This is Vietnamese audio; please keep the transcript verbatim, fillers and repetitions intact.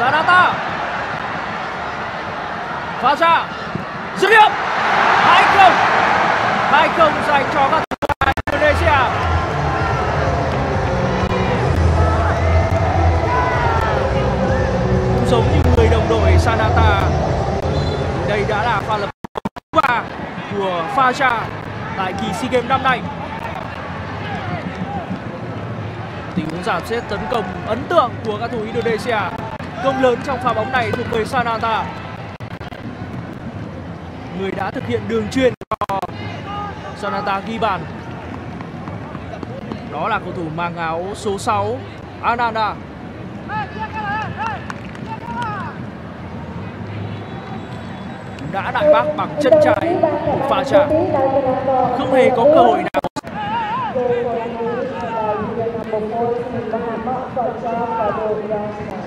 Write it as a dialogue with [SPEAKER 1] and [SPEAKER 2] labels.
[SPEAKER 1] Sanata pha ra dứt điểm hai không hai không dành cho các thủ môn Indonesia. Cũng giống như người đồng đội Sanata, đây đã là pha lập thứ ba của Fajar tại kỳ SEA Games năm nay. Tình huống giảm xếp tấn công ấn tượng của các thủ Indonesia. Công lớn trong pha bóng này thuộc về Sanata, người đã thực hiện đường chuyền cho Sanata ghi bàn. Đó là cầu thủ mang áo số sáu Ananda. Đã đại bác bằng chân trái của Fajar, không hề có cơ hội nào.
[SPEAKER 2] Muhammad Fajar pada